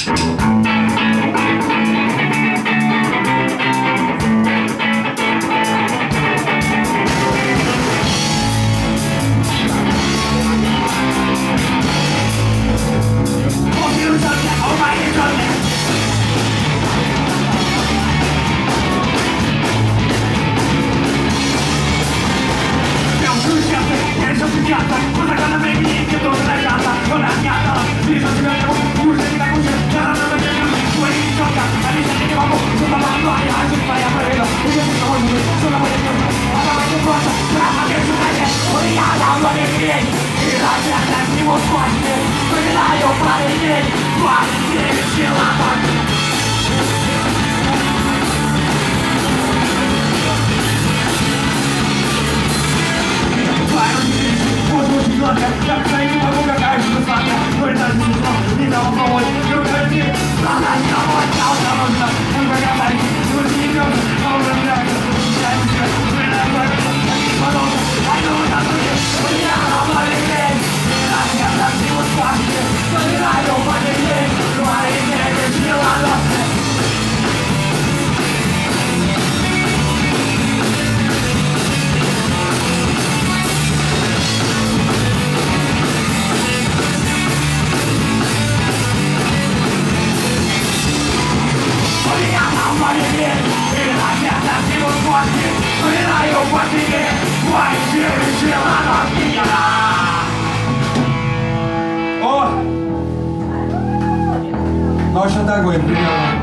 Ну, в общем, так будет примерно.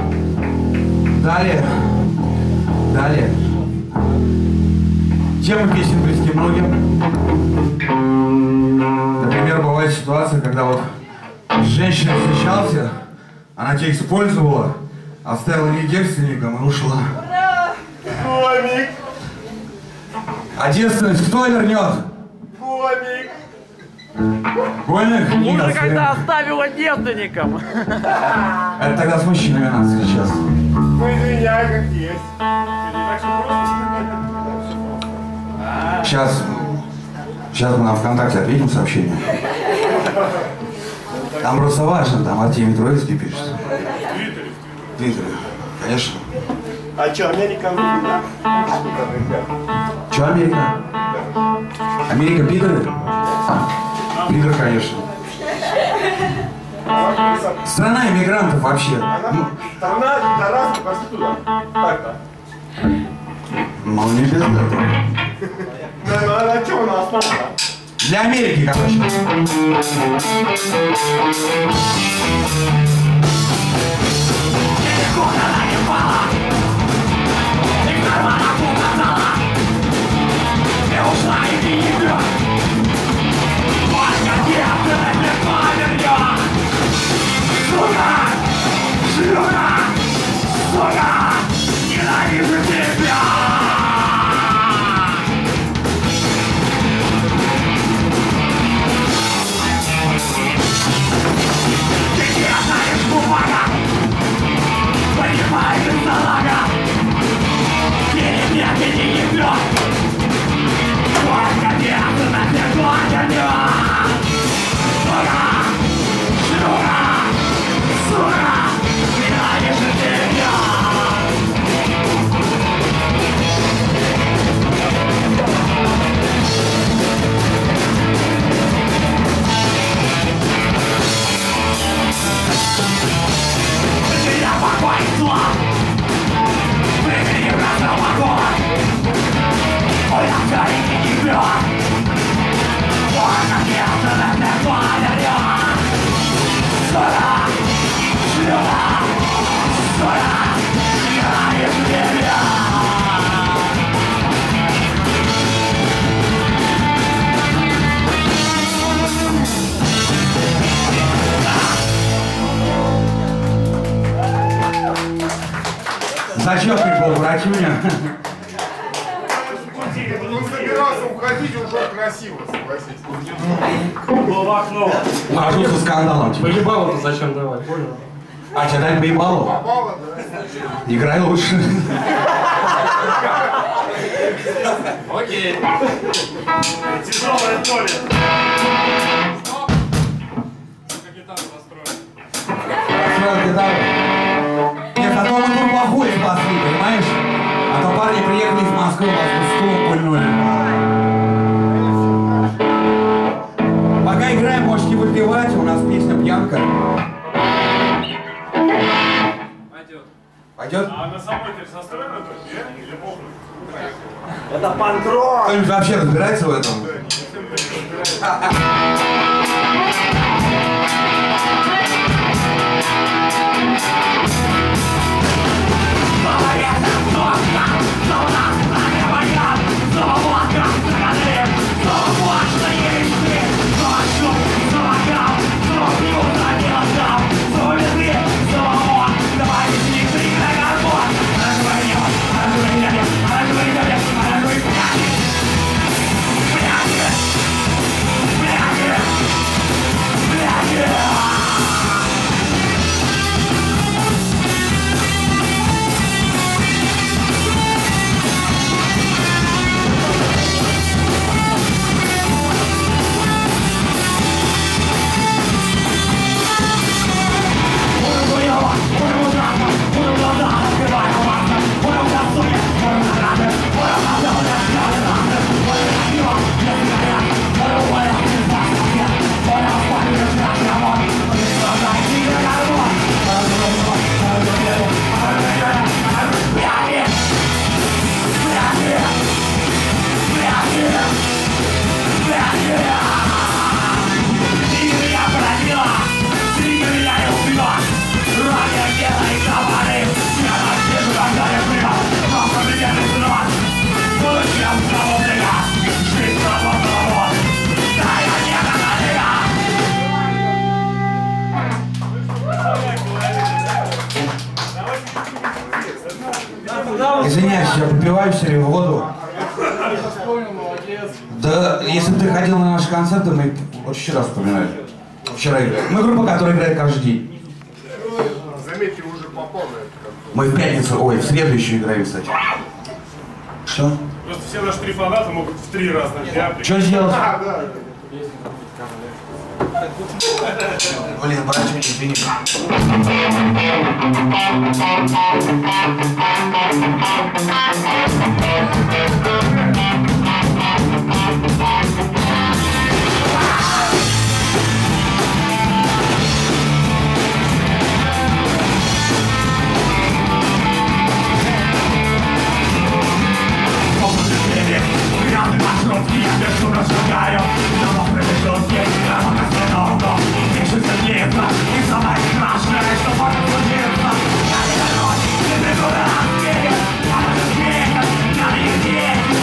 Далее. Темы песен близки многим. Например, бывает ситуация, когда вот с женщиной встречался, она тебя использовала, оставила ей девственником и ушла. Комик! А девственность кто вернет? Комик! Гольник? Уже когда оставила девственником. Это тогда с мужчинами надо сейчас. Ну извиняй, как есть. Сейчас мы на ВКонтакте ответим сообщение. Там просто важно, там Артемий Троицкий пишет. В Твиттере, конечно. А что, Америка выиграла? Че Америка? Америка пидоры? Пидор, конечно. Страна иммигрантов вообще. Страна пидорасов, пошли туда. Так-то. Мол, не без этого. А что у нас там? Для Америки, короче. Зачетный был, братюня. Он собирался уходить уже красиво, согласись. Был в окно. Хожу со скандалом. Поебало-то зачем давай, понял? А тебе дать поебалу? Попало, да? Играй лучше. Окей. Тяжелое поле. Гитару настроим. гитару. Нет, а то мы турбохуй спасли, понимаешь? А то парни приехали из Москвы, вас бы стулом пульнули. Пока играем, можете выпивать, у нас песня «Пьянка». Пойдет. Пойдет? А на самой деле настроено то, нет? Или похуй? Это панк-рок! Кто-нибудь вообще разбирается в этом? Извиняюсь, я попиваю все время воду. Да, если бы ты ходил на наши концерты, мы вот вчера вспоминали. Вчера играли. Мы группа, которая играет каждый день. Заметьте, уже попал на это. Мы в пятницу, ой, в среду еще играем, кстати. Что? Просто все наши 3 фаната могут в 3 разных дня. Что сделать? Да. Блин, братья, извини. Yeah.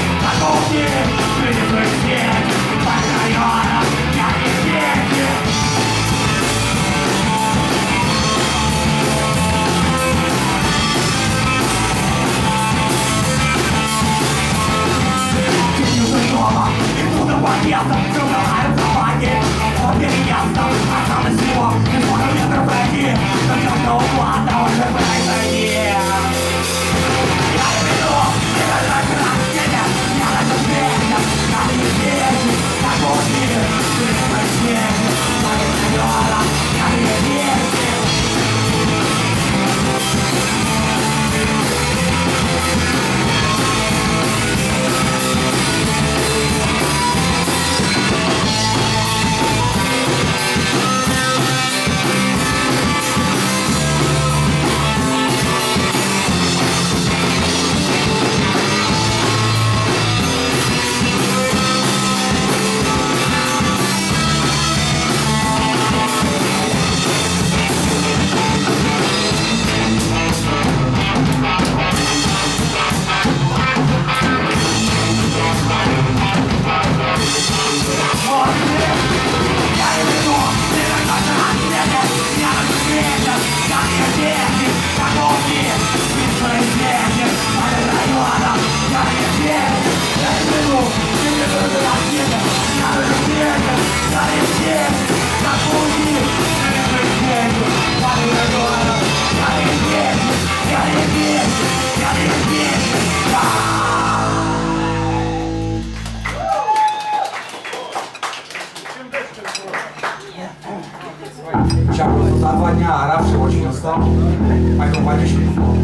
Чак за 2 дня оравший очень устал, поэтому водичку.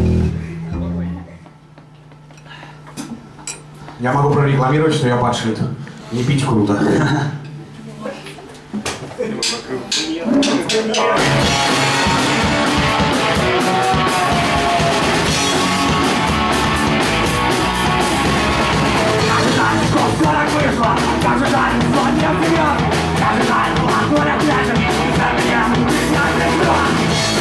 Я могу прорекламировать, что я подшит. Не пить круто. Как же жаль, что не вперед. Как же жаль, что ладонь опять не за меня. Меня придет.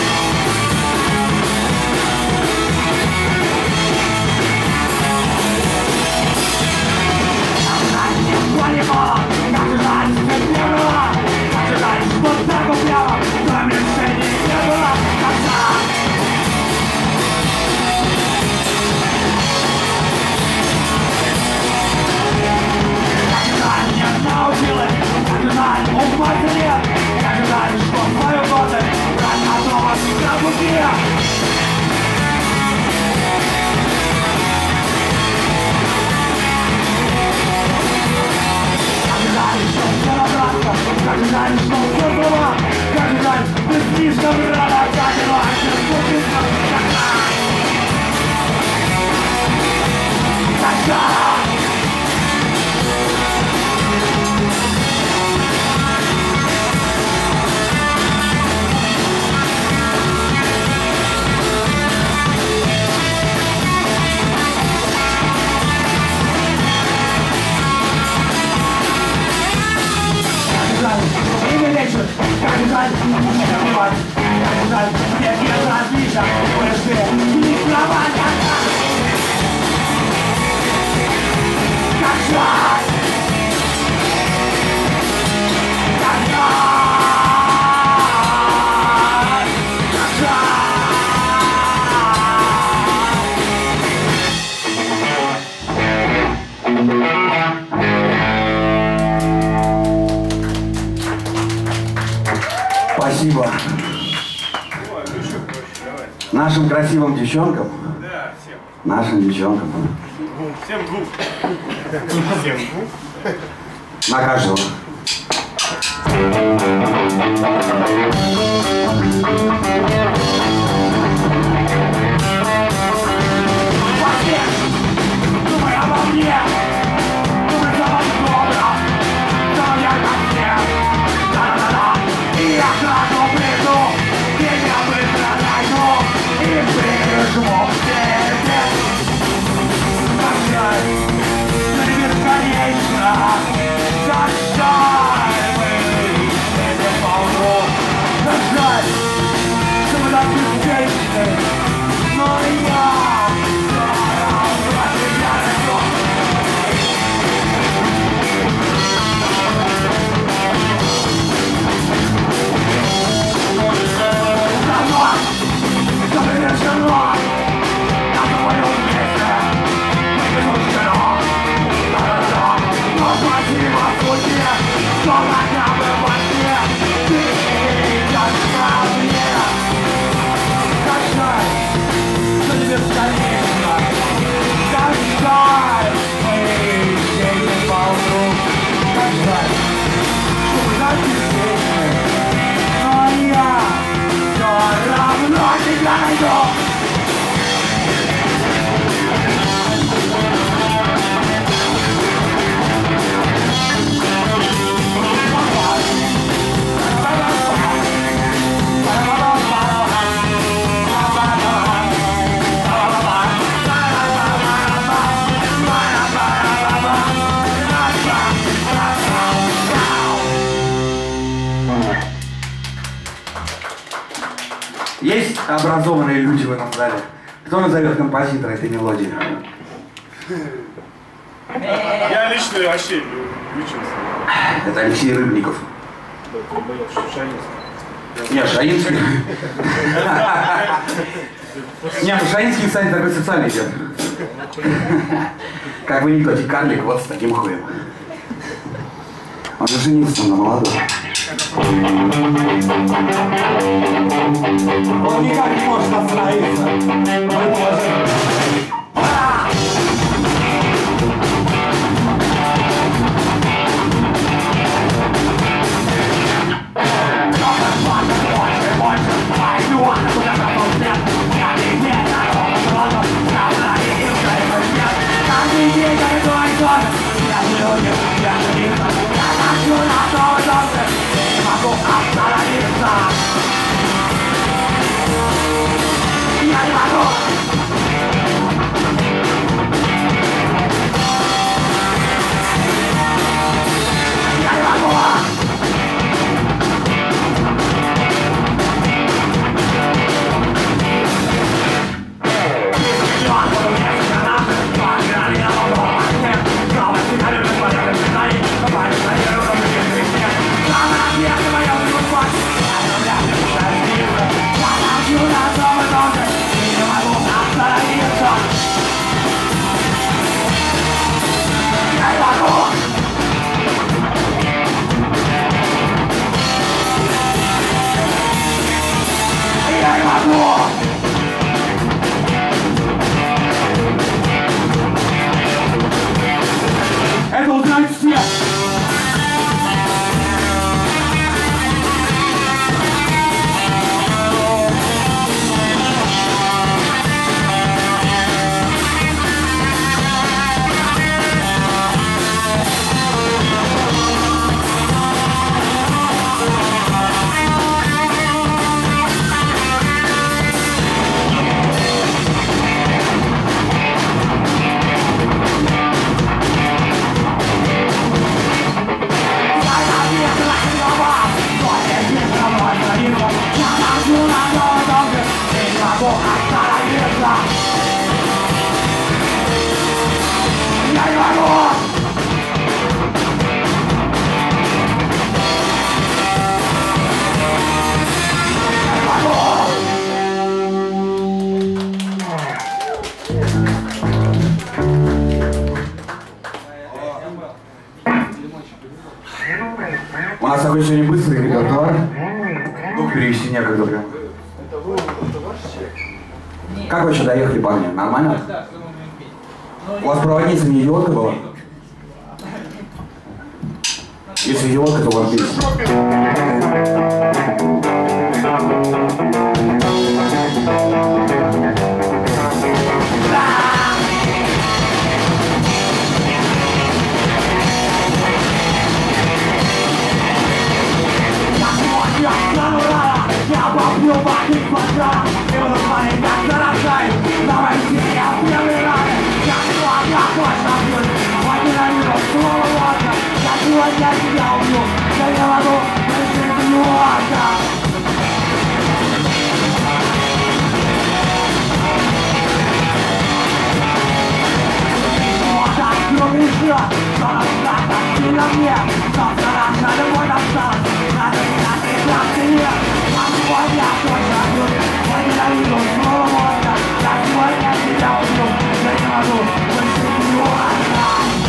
Как же жаль, ничего не было. Как же жаль, что не было. Как же жаль, что так упрямо. Но решения не было. Как жаль. Научилась, как же жаль, ума нет. Как же жаль, что свою годы брать готова на пути. Как же жаль, что все набраться. Как же жаль, что все было. Как же жаль, ты слишком рано поняла, что спуститься. Как жаль. Как же жаль, не забывать. Как же жаль, нет безразличия. Больше не кровать. Как жаль. Как жаль. Как жаль. Спасибо. Нашим красивым девчонкам. Да, всем. Нашим девчонкам. Всем двух. Всем двух. На каждого. Думай обо мне. Думай за вас добро. Что я как все. Да-да-да. И я сразу приду. Тебя быстро найду. И прижму к себе. Как жаль, что не бесконечно. Как жаль, мы не ползу. Как жаль, что мы так бесконечны. Но я все равно тебя найду. Давно, что завершено. На твоем месте мы безучтено. Да-да-да, но спасибо судьбе, что хотя бы во сне ты идешь ко мне. Как жаль, что не бесконечно. Как жаль, мы едем вокруг. Как жаль, что мы так беспечны. Но я все равно тебя найду. Есть образованные люди в этом зале. Кто назовет композитора этой мелодии? Я лично вообще не учился. Это Алексей Рыбников. Нет, Шаинский. Нет, Шаинский, кстати, такой социальный идет. Как вы никто, карлик вот с таким хуем. Он же женился на молодой. Он никак не может остановиться. Мы положим. Как У нас такой сегодня быстрый репертуар. Дух перевести некогда прям. Как вы еще доехали, парни? Нормально? У вас проводница не идиотка была? Если идиотка, то вам песня. Я попью воды в глаза, и буду смотреть, как заражает. Давай все, я первый раз. Я точно бьюсь, я ненавижу слово ложно. Я сегодня тебя убью, я не могу решить невозможно. Так круглый счет, что нас так сильно мне. Завтра наша любовь осталась, надо менять и красный мир. Сегодня точно бьюсь, я ненавижу слово ложно. Я сегодня тебя убью, я не могу решить невозможно.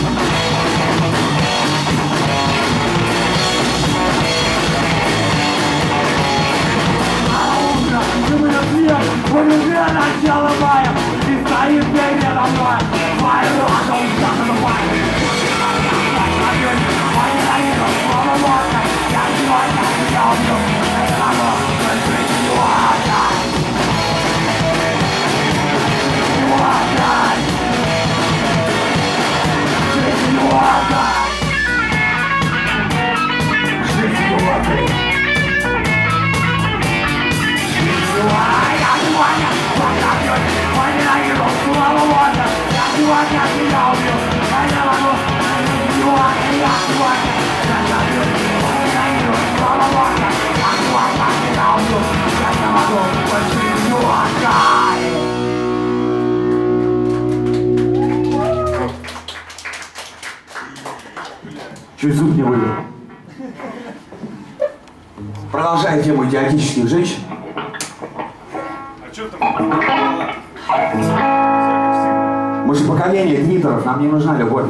Он уже начало мая, и стоит передо мной. Моя рука ужасно мая. Я ненавижу слово ложно. Я сегодня тебя убью, я не могу решить невозможно. Невозможно. Жизнь невозможна. Жизнь невозможна. Чуть зуб не выбил. Продолжая тему идиотических женщин. Мы же поколение твиттеров, нам не нужна любовь.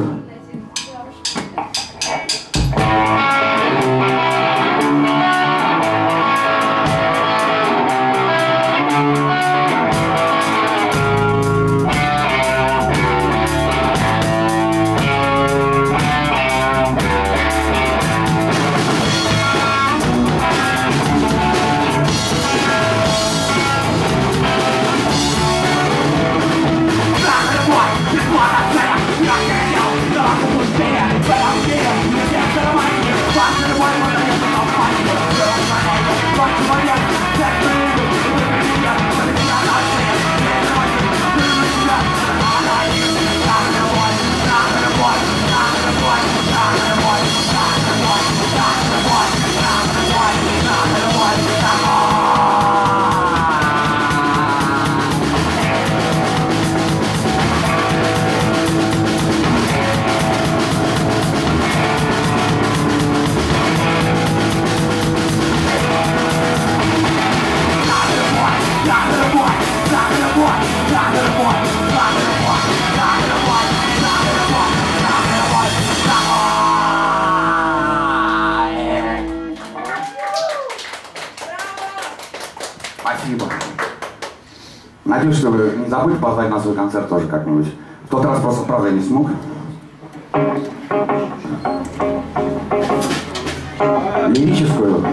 Спасибо. Надеюсь, что вы не забудете позвать на свой концерт тоже как-нибудь. В тот раз просто правда не смог. Лирическую.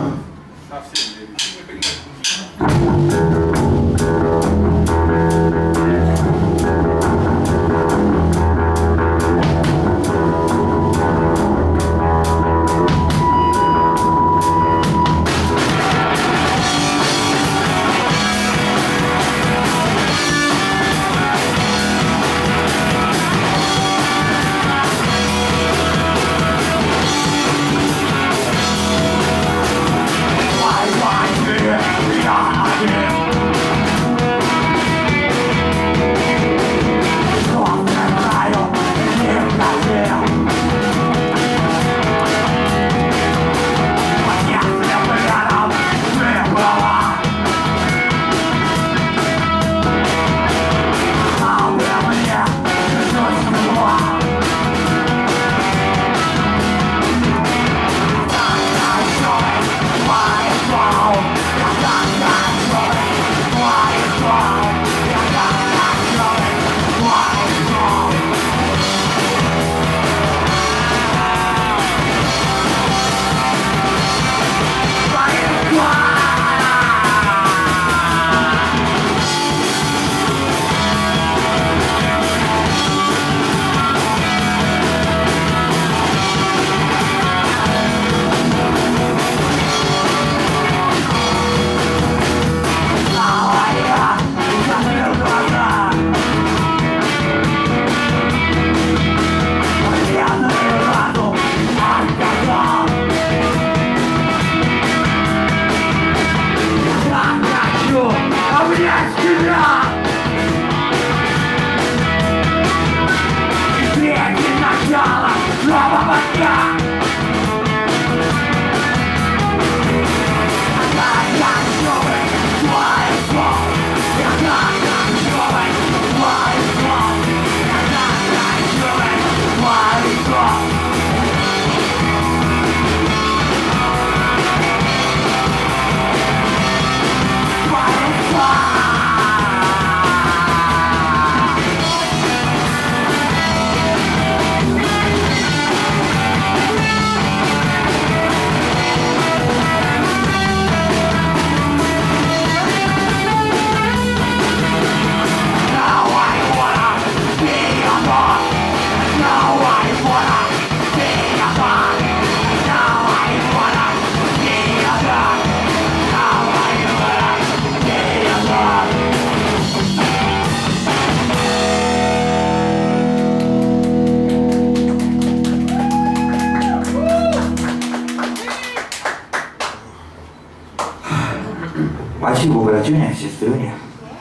Спасибо, братюня, сестрюня.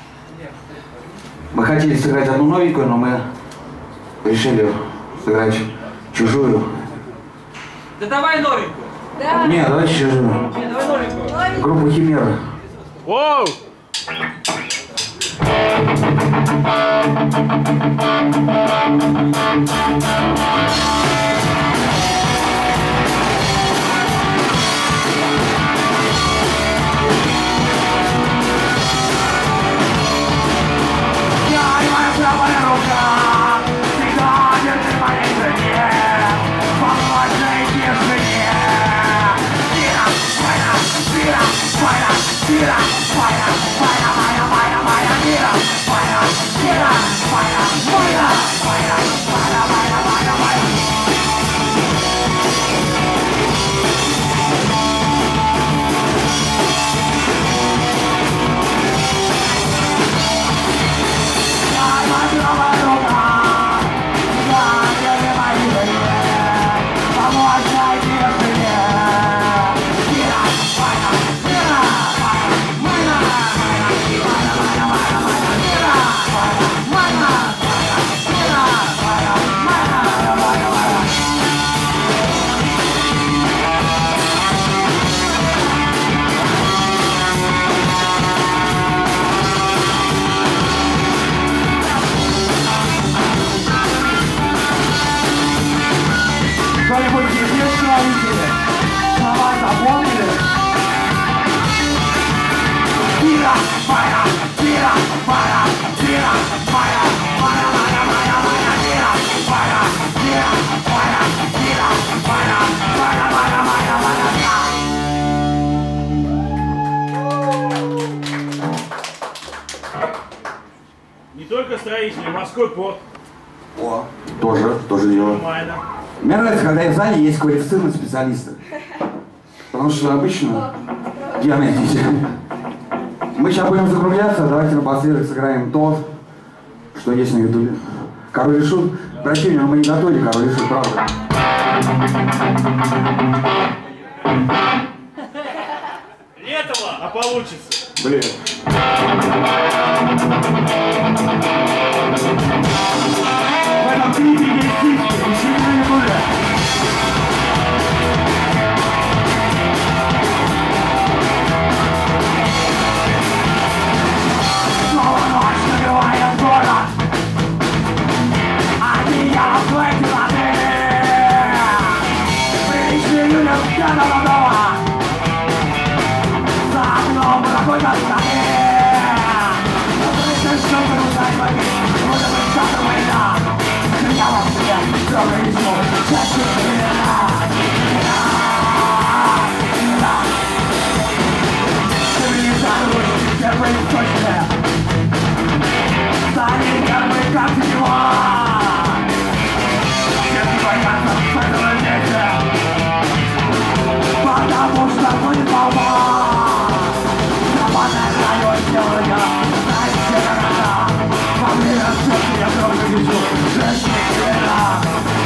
Мы хотели сыграть одну новенькую, но мы решили сыграть чужую. Да давай новенькую. Да. Нет, давайте чужую. Не, давай новенькую. Группа Химера. Воу! Я и моя правая рука всегда держит моей жене, помочь тишине. Тира, война, тира, война, тира, война, война, война, война, война, тира, война, тира, война, война, война, война, война, война, война. Кто-нибудь здесь родители? Слова запомнили? Тира, фая, тира, фая, тира, фая, фая, фая, фая, фая, тира, фая, тира, фая, тира, фая, фая, фая, фая, фая. Не только строительный, морской порт. О, тоже дело. Нормально. Мне нравится, когда в зале есть квалифицированные специалисты. Потому что обычно геометрики. Мы сейчас будем закругляться, давайте напоследок сыграем то, что есть на ютубе. Король и Шут. Братюня, мы не готовили Король и Шут, правда. Летово, а получится. Блин. В этом клипе есть сиськи, еще не будет. Снова ночь набивает город. Одеяло в твоей темноты. Приличные люди взглядом дома. За окном какой-то страны. Но ты что поручать войны. Может быть, что-то война. Я вам всем трогаю лицо. Чаще цивилизация, первые источники. Стали первые как его. Все боятся в этом месте. Потому что будет волна. Западная район сделана. Знаешь, все города. Во мне растет, я много вижу. Женщина.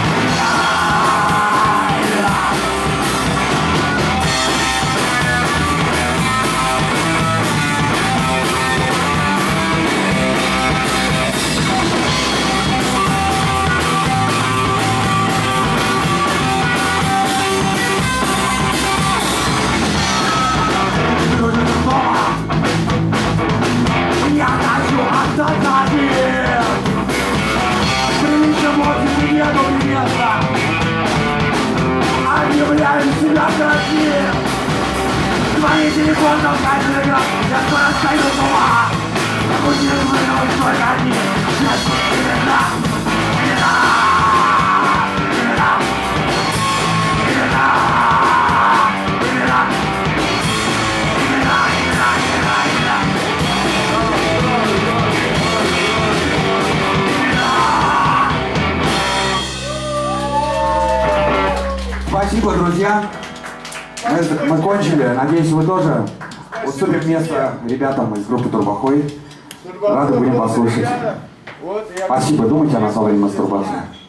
Я хочу остаться один. Приличным офисе нету места. Объявляю себя красивым. Звони телефон, толкай телеграм. Я скоро сойду с ума. Я буду выигрывать только один. Спасибо, друзья. Мы кончили. Надеюсь, вы тоже уступим место ребятам из группы Турбохой. Рады будем послушать. Спасибо. Думайте о нас во время мастурбации.